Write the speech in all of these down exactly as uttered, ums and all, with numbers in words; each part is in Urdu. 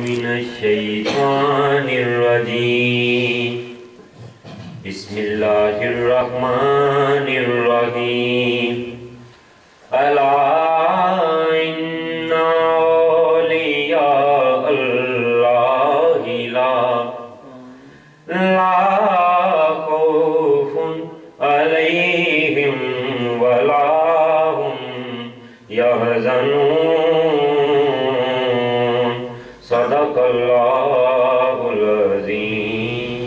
من الشیطان الرجیم بسم اللہ الرحمن الرحیم الا ان اولیاء اللہ لا لا خوف علیہم ولا هم يحزنون صدق اللہ العظیم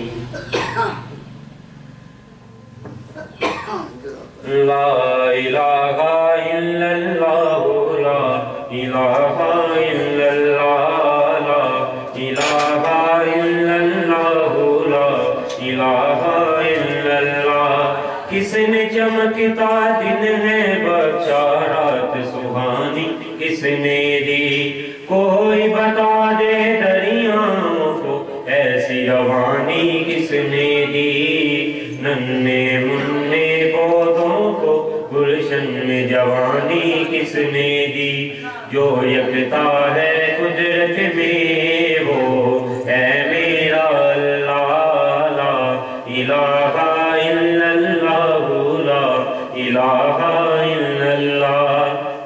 لا الہ الا اللہ لا الہ الا اللہ لا الہ الا اللہ لا الہ الا اللہ کس نے چمکتا دن ہے بچہ رات سہانی کس نے دی کوئی بتا دے دریاؤں کو ایسی روانی کس نے دی ننھے منھے پودوں کو گلشن میں جوانی کس نے دی جو یکتا ہے قدرت میں وہ ہے میرا اللہ لا الہ الا اللہ لا الہ الا اللہ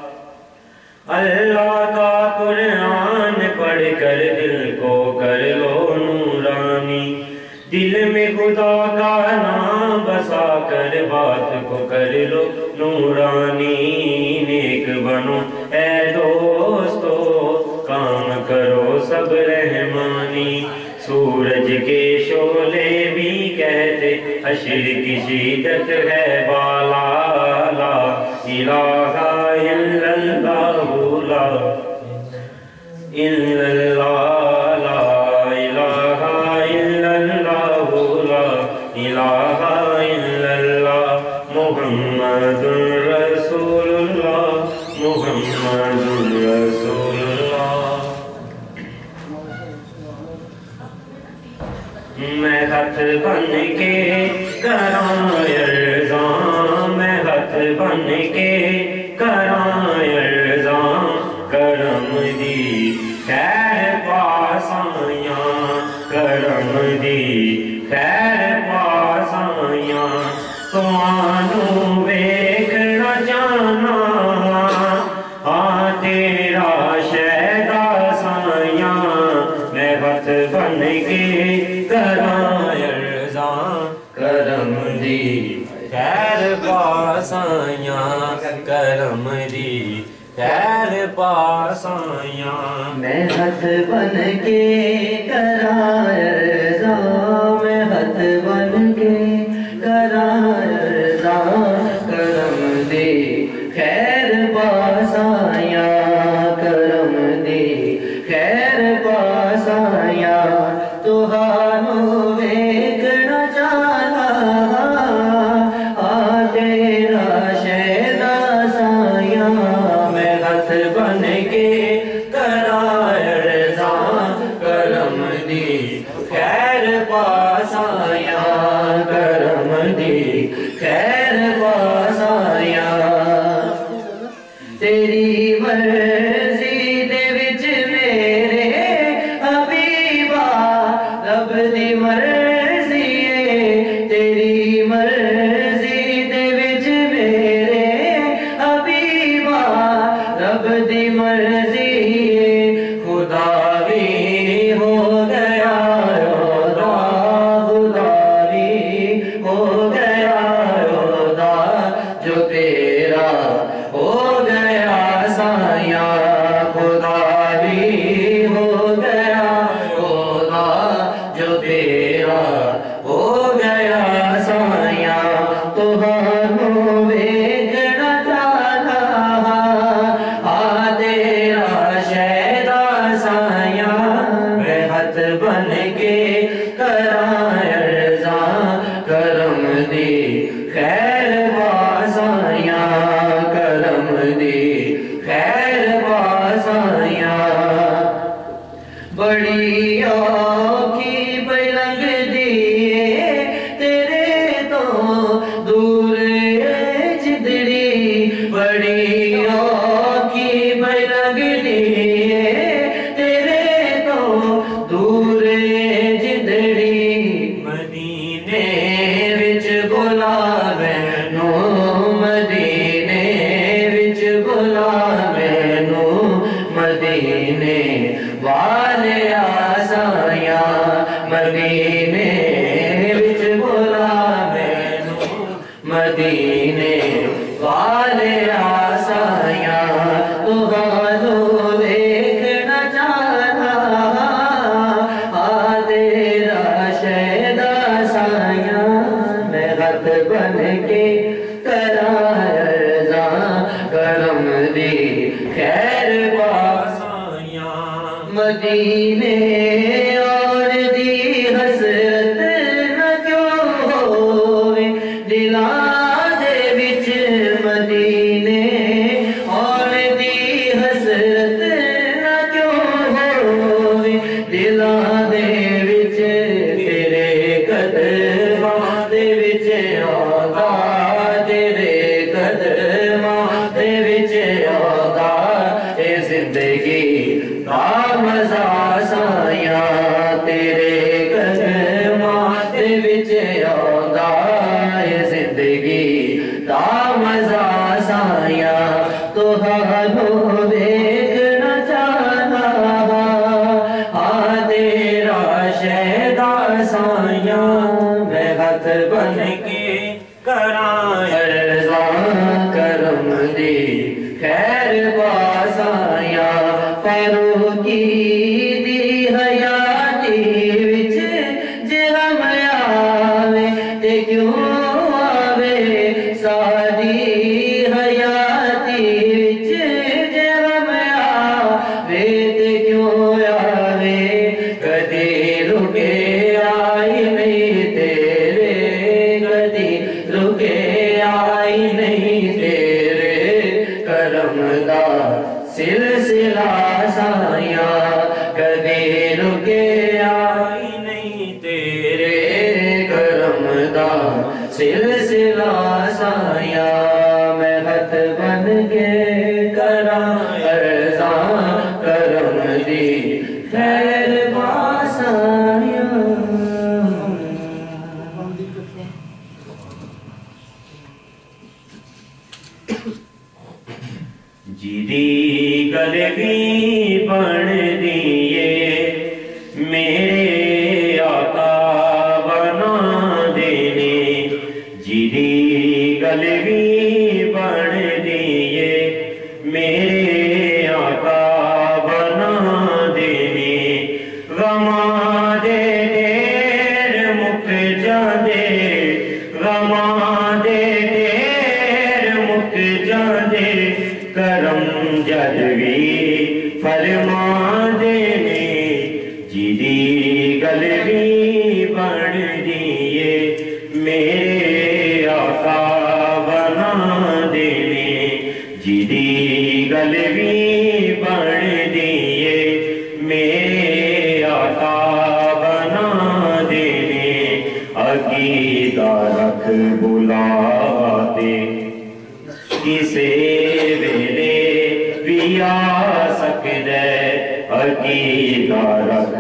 اللہ کا قرآن پڑھ کر دل کو کر لو نورانی دل میں خدا کا نام بسا کر بات کو کر لو نورانی نیک بنو اے دوستو کام کرو سب رحمانی سورج کے شعلے بھی کہتے حشر کی شدت ہے بالا لا الہ الا اللہ لا الا اللہ لا الہ الا اللہ لا الہ الا اللہ محمد رسول اللہ محمد رسول اللہ میں ہاتھ بن کے کراں عرضاں میں ہاتھ بن کے کراں عرضاں کرم دی خیر پاسائیاں کرم دی خیر پاسائیاں تمہانوں ویکھنا جانا آ تیرا شہدا سائیاں میں ہاتھ بن کے کراں عرضاں کرم دی خیر پاسائیاں کرم دی خیر پاسائیاں میں ہاتھ بن کے کراں عرضاں میں ہاتھ بن کے کراں عرضاں کرم دی خیر پاسائیاں کرم دی خیر پاسائیاں تہانوں ویکھنا جانا آ تیرا شہدا سائیاں میں ہاتھ بن کے کراں عرضاں کرم دی خیر پاسائیاں کرم دی خیر پاسائیاں تیری مرضی دے وچ میرے حبیبا رب دی مرضی ہے تیری مرضی دے وچ میرے حبیبا رب دی مرضی ہے خدا بھی ہو گیا رودا خدا بھی ہو گیا رودا جو تیرا ہو گیا سائیاں خدا بھی ہو گیا رودا جو تیرا ہو گیا سائیاں تہانوں ویکھنا جانا آ تیرا شہدا سائیاں میں ہاتھ بن کے کراں عرضاں کرم دی خیر پاسائیاں کرم دی خیر پاسائیاں بڑی اوکھی پہ لنگ دیے تیرے تو دور جدڑی بڑی اوکھی پہ لنگ دیے تیرے تو دور جدڑی مدینے وچ بلاوے نو مدینے وچ بلاوے نو مدینے والے آسایا مدینے وچ بلاوے نو مدینے والے آسایا تہانوں ویکھنا چاہنا آ تیرا شہدا سایاں میں ہاتھ بن کے کراں عرضاں کرم دی خیر پاسایا مدینے اور دی حسرت نہ کیوں ہووے دلاں دے وچ مدینے اور دی حسرت نہ کیوں ہووے دلاں دے وچ تیرے قدماں دے وچ آندا تیرے قدماں دے وچ آندا اے زندگی دا مزہ سایاں تیرے قدماں دے وچ آندا اے زندگی دا مزہ سایاں تہانوں ویکھنا چاہنا آ تیرا شہدا سایاں میں ہاتھ بن کے کراں عرضاں کرم دی خیر پاسایا فاروقی دی حیاتی وچ جے غم آوے تے کیوں آوے ساری حیاتی وچ جے غم آوے تے کیوں آوے کدی رکے آئی نہیں تیرے کدی رکے آئی نہیں تیرے کرم دا سلسلہ سایاں کدی رکے آئی نہیں تیرے کرم دا سلسلہ سایاں میں ہاتھ بن کے کراں عرضاں کرم دی خیر پاسایا جیدی گل بھی بن دیے میرے آقا بنا دینے جیدی گل بھی بن دیے میرے آقا بنا دینے غماں دے ڈیر مک جاندے غماں دے ڈیر مک جاندے کرم جد بھی فرما دینے جیدی گل بھی بن دیے میرے آقا بنا دینے جیدی گل بھی بن دیے میرے آقا بنا دینے عقیدہ رکھ بلاتے کسے ویلے بھی آ سکدے عقیدہ رکھ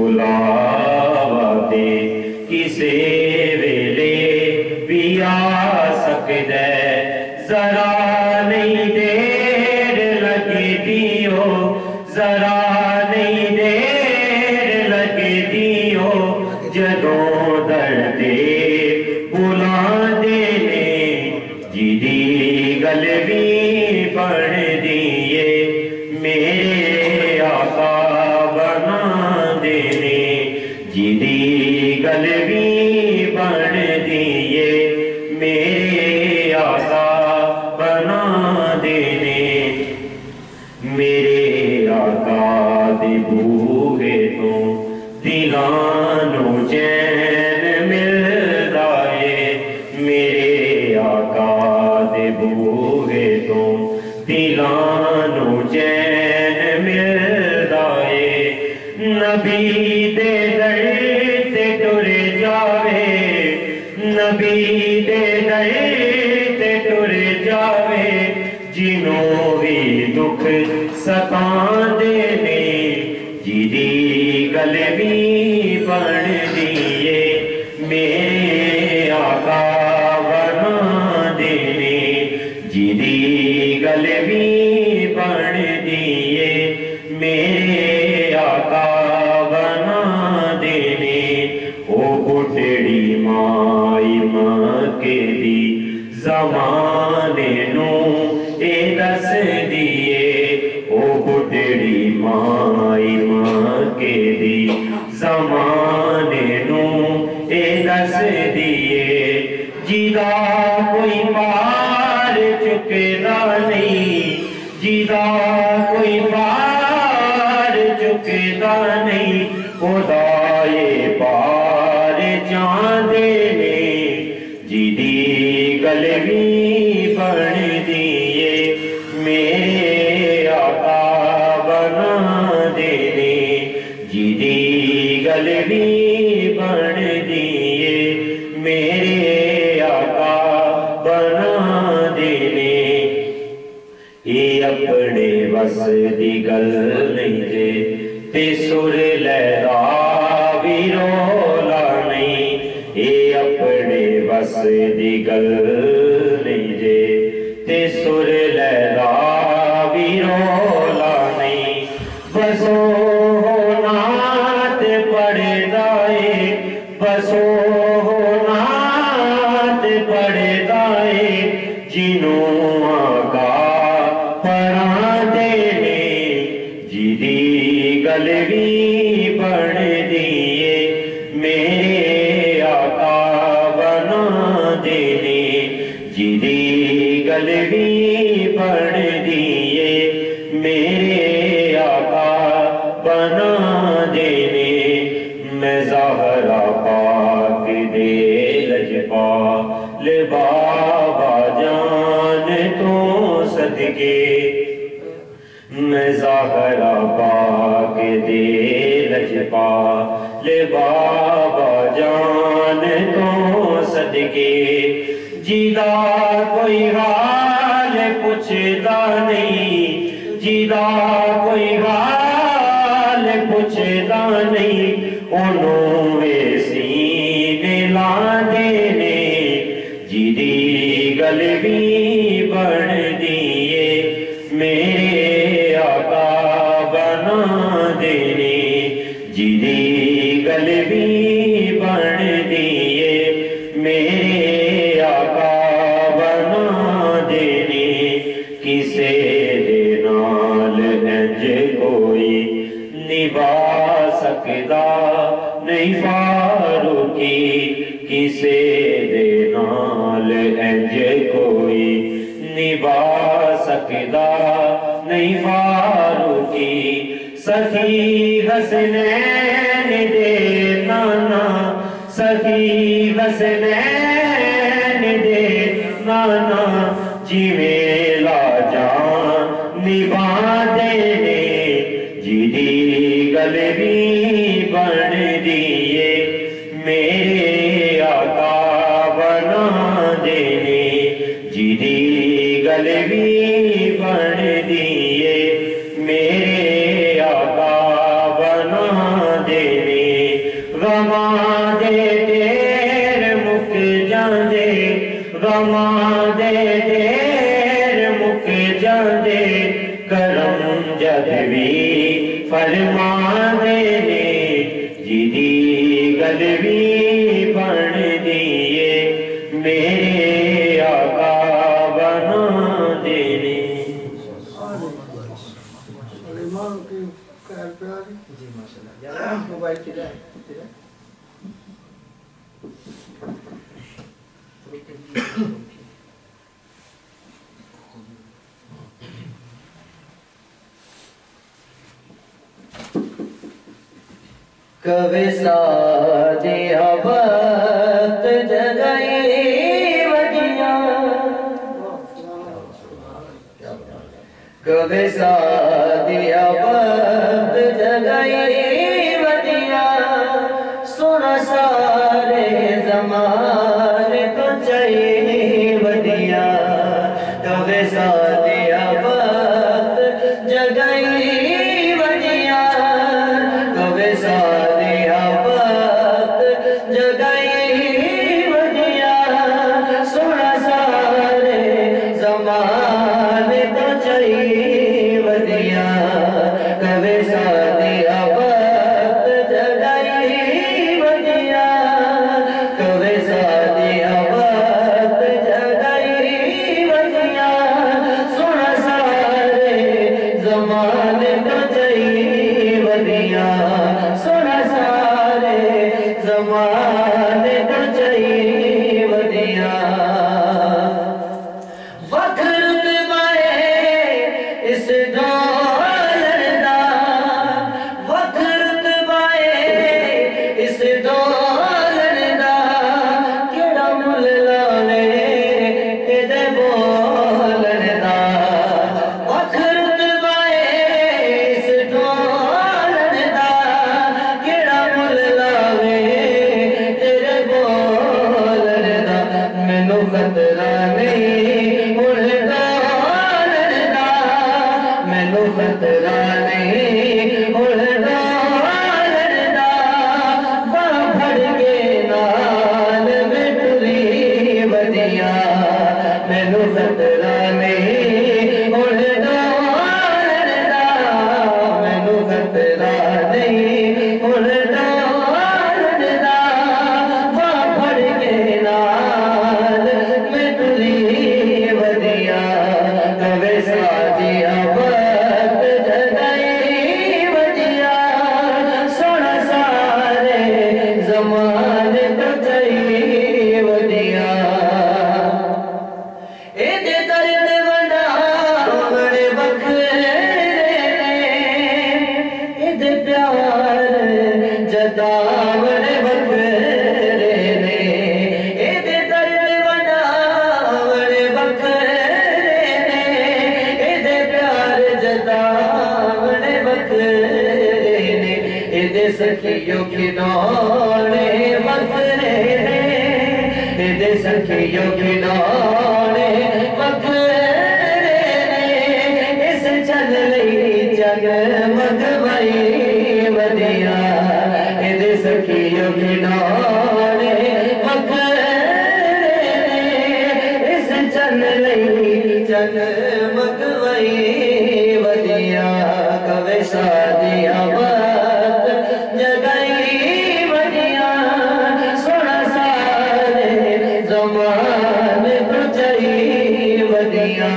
بلاتے کسے ویلے بھی آ سکدے ذرا نہیں دیر لگدی ہو ذرا نہیں دیر لگدی ہو جدوں دردے بلا دینے جیدی گل بھی بن دیے میرے آقا بنا دینے جیدی گل بھی بن دیے میرے آقا بنا دینے میرے آقا دے بوہے تو دلانوں چین ملدا ہے میرے آقا دے بوہے تو دلانوں چین ملدا ہے نبی دے در تے ٹر جاوے نبی دے در تے ٹر جاوے جنوں بھی دکھ ستاندے نے جیدی گل بھی بن دیئے میرے آقا بنا دینے جیدی گل بھی بن دیئے میرے آقا بنا دینے او بڑھڑی مائی مکے دی زمانے نو اے دس دیئے او بڑھڑی مائی مکے دی زمانے نو اے دس دیئے جیدہ کوئی پار چکدہ نہیں جیدہ کوئی پار چکدہ نہیں خدائے پار چاندے نے جیدی گل بھی بن دیئے میرے آقا بنا دینے جیدی گل بھی بن دیئے میرے آقا بنا دینے یہ اپنے بس دی گل نہیں جے تے سر لیدا بھی رولا نہیں یہ اپنے بس دی گل نہیں جے تے سر لیدا بھی رولا نہیں بسو نات پڑے دائے بسو نات پڑے دائے جنوں آقا پڑھا دینے جیدی گل بھی بن دیئے میرے آقا بنا دینے جیدی گل بھی بن دیئے میرے آقا بنا دینے میں زہرا پاک دے لجپا لے بابا جان تو صدقے میں زہرا پاک دے لجپا لے بابا جان تو صدقے جیدہ کوئی حال پوچھدا نہیں جیدہ کوئی حال پوچھدا نہیں انہوں میں سینے لا دینے جیدی گل بھی بن دیئے میرے آقا بنا دینے جیدی گل بھی بن دیئے میرے آقا بنا دینے کسے دے نال انج کوئی نبھا سکدا نہیں فاروقی کسے دے نال انج کوئی نبھا سکدا نہیں فاروقی سخی حسنین دے نانا سخی حسنین دے نانا جیویں لا جان نبھا دینے جیدی گل بھی بن دیئے میرے آقا بنا دینے جیدی گل بھی بن دیئے میرے آقا بنا دینے غماں دے دیر مک جاندے غماں دے دیر مک جاندے کرم جد بھی فرما دینے جیدی گل بھی بن دیئے میرے آقا بنا دینے سلیمان کی خیر پیاری جی ماشاءاللہ موبائل کی جائے کبھی سادیا وقت جگئی وڈیاں کبھی سادیا وقت جگئی وڈیاں سنا سارے زمانے تو چاہیے ودیاں کبھی سادیا وقت جگئی وڈیاں کبھی سادیا سونا سارے زمانے تو چاہیے ودیا وقت رتبائے اس ڈالر دا وقت رتبائے اس ڈالر دا کیڑا مل لاوے ایدے بولن دا وقت رتبائے اس ڈالر دا کیڑا مل لاوے ایدے بولن دا مینوں خطرہ نہیں ہن ڈالر دا مینوں خطرہ نہیں ہن ڈالر دا باں پھڑ کے نال میں ٹری ودیا مینوں خطرہ نہیں ہن ڈالر دا مینوں خطرہ نہیں ہن ڈالر دا باں پھڑ کے نال میں ٹری ودیا کوے سادیا وقت جگائی ودیا سونا سارے زمانے تو چاہیے ودیا ایدے درد ونڈا بڑے بکھرے ایدے پیار جدا بڑے بکھرے نے ایدے درد ونڈا بڑے بکھرے نے ایدے پیار جدا بڑے بکھرے نے ایدے سکھیوں کی ڈانے بکھرے نے ایدے سکھیوں کی ڈانے بکھرے نے اس چل لئی جگمگ بھائی ودیا ایدے سکھیوں کی ڈانے بکھرے نے اس چل لئی جگمگ بھائی ودیا کوے شادیا وقت جگائی ودیا سونا سارے زمانے تو چاہیے ودیا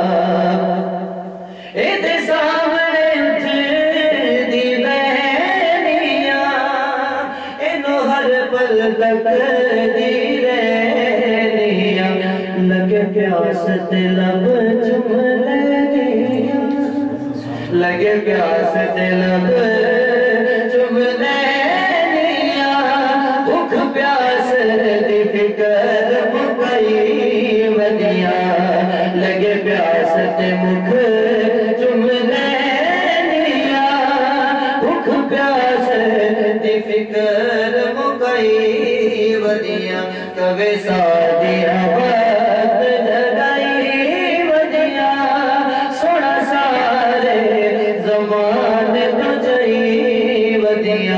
ایدے سامنے اٹھ دی بہنیاں اینو ہر پل تک دی رہنیاں لگے پیاس تے لب چم لینیاں لگے پیاس تے لب چم لینیاں بھوک پیاس دی فکر مکئی ودیا لگے پیاس تے مکھ چم لینیاں بھوک پیاس دی فکر مکئی ودیا کوے سادیا وقت جگائی ودیا سونا سارے زمانے تو چاہیے ودیا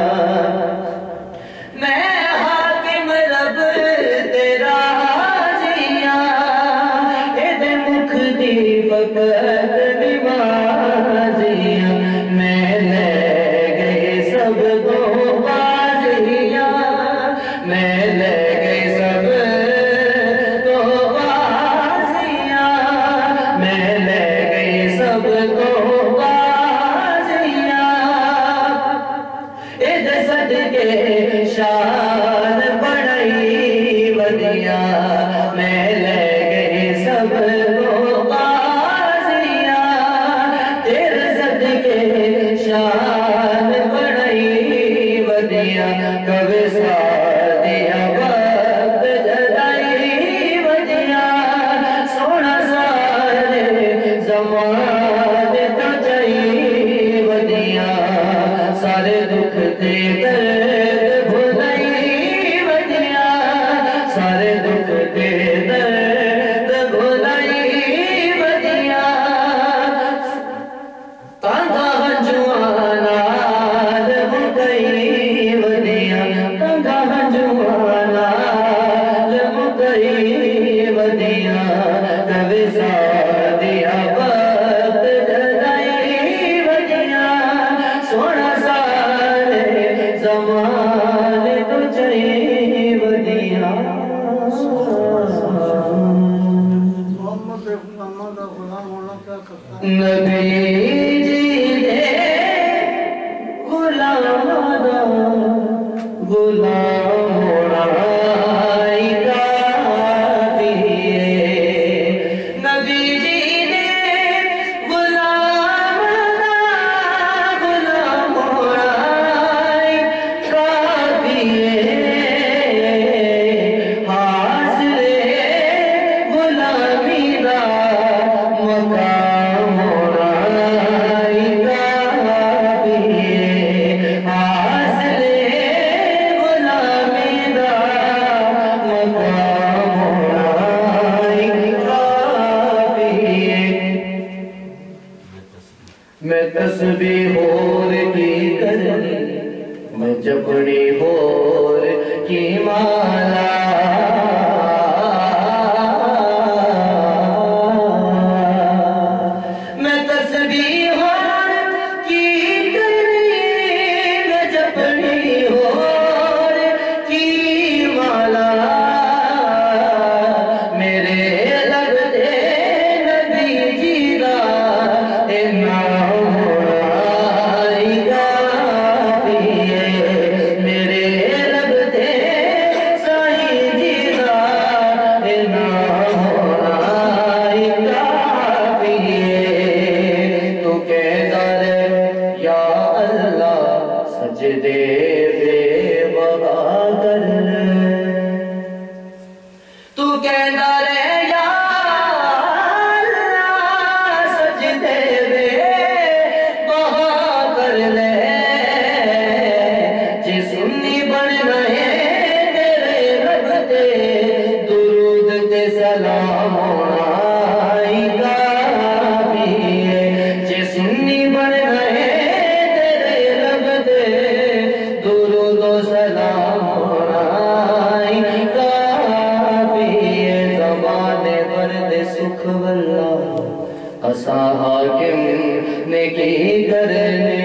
میں حاکم رب تیرا حاجیاں ایدے مکھ دی فقط نمازیاں میں لے گئی سب کو بازیاں میں لے گئی سب کو بازیاں میں لے گئی سب کو بازیاں ایدے صدقے شان بڑھائی ودیا میں لے گئی سب کو بازیاں تیرے صدقے شان بڑھائی ودیا کوے سادیا وقت جگائی ودیا سونا سارے زمانے تو چاہیے ودیا سارے دکھ تے درد بھلائی ودیا سارے دکھ تے درد بھلائی ودیا تانگا ہنجوانا لمکئی ودیا تانگا ہنجوانا لمکئی ودیا کوے سادیا وقت جگائی ودیا سونا سارے زمان مادا غلام ہونا کافی ہے نبی جی نے غلام غلام ہونا کافی ہے حاصل غلامی دا مقام ہونا کافی ہے حاصل غلامی دا مقام ہونا کافی ہے میں تسبیح ہور کی کرنی میں جپڑی ہور کی مالا میں تسبیح ہور کی کرنی میں جپڑی ہور کی مالا میرے لب دے نبی جی دا نام ہونا کافی ہے میرے لب دے سائیں جی دا نام ہونا کافی ہے تو کہتا رہے یا اللہ سجدے بے بہا کر لے تو کہتا رہے یا اللہ سجدے بے بہا کر لے جی سنی بن رہے تیرے رب تے درود تے سلام ہونا کافی ہے جی سنی بن رہے تیرے رب تے درود و سلام ہونا کافی ہے زمانے برد سکھ واللہ اسا حاکم نے کی کرنے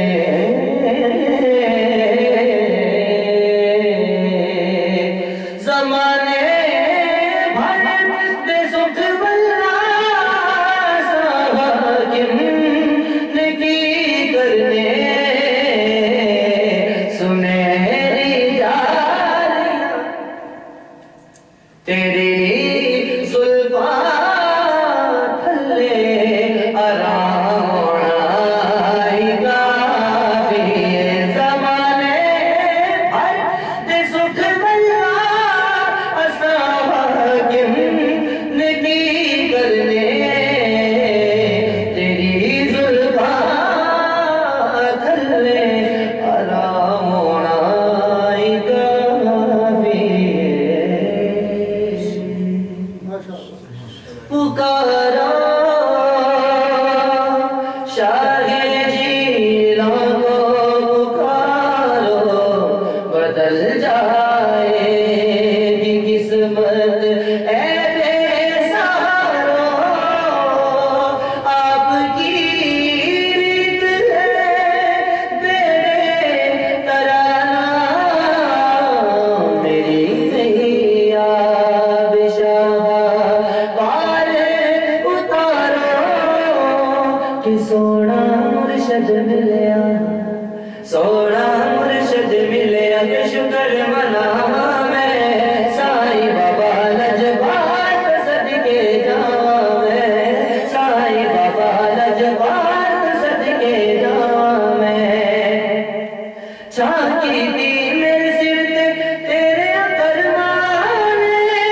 زمانے برد سکھ واللہ اسا حاکم نے کی کرنے سنہری جاریاں تیری زلفاں تھلے آرام ہونا کافی ہے زمانے بھر دے سکھ واللہ اسا حاکم نے کی کرنے تیری زلفاں تھلے آرام ہونا کافی ہے ماشاء اللہ پکارا شاہ جیلان کو پکارو بدل جائے گی قسمت اے بے سہارو آپ کی ریت ہے میرے ترانہ میری نہیں آب شاہ پار اتارو کہ سونا مرشد ملیا سونا مرشد ملیا کہ شکر مناوا میں سائی بابا لجپال صدقے جاواں میں سائی بابا لجپال صدقے جاواں میں چاکی دی میرے سر تے تیرے کرمان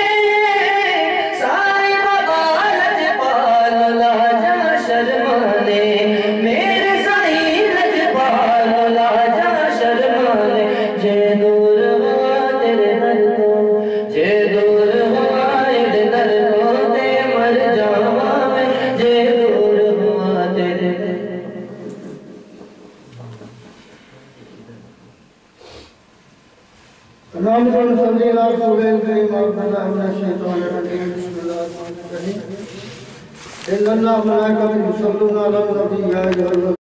سائی بابا لجپال لاجا شرمانے میرے سائی لجپال لاجا شرمانے جے دور ہوا تیرے در کو جے دور ہوا تیرے در کو تے مر جاواں میں جے دور ہوا تیرے در اللهم صل على رسول الكريم وعلى من الشيطان الرجيم بسم الله الرحمن الرحيم ان الله وملائكته يصلون على النبي يا ايها